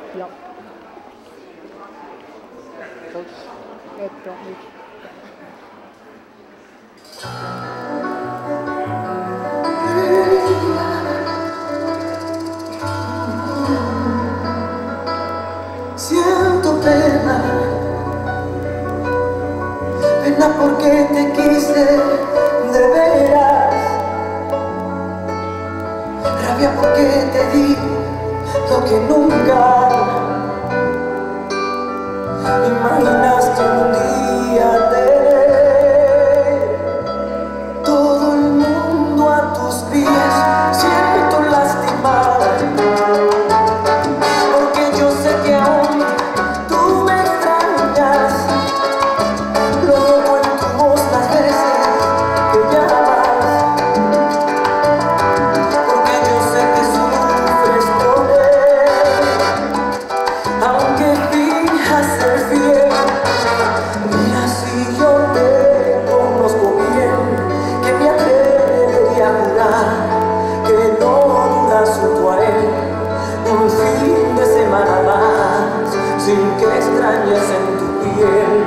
Ja. Dus, het kan niet. Siento pena, pena porque te quise de veras, rabia porque te di lo que nunca imaginaste un día tener. Todo el mundo a tus pies, siento lastimar, porque yo sé que aún tú me extrañas. Lo oigo en tu voz las veces que llamas, porque yo sé que sufres por él, aunque finjas ser fiel. Mira, si yo te conozco bien, que me atrevería a jurar que no dudas junto a él un fin de semana más, sin que extrañes en tu piel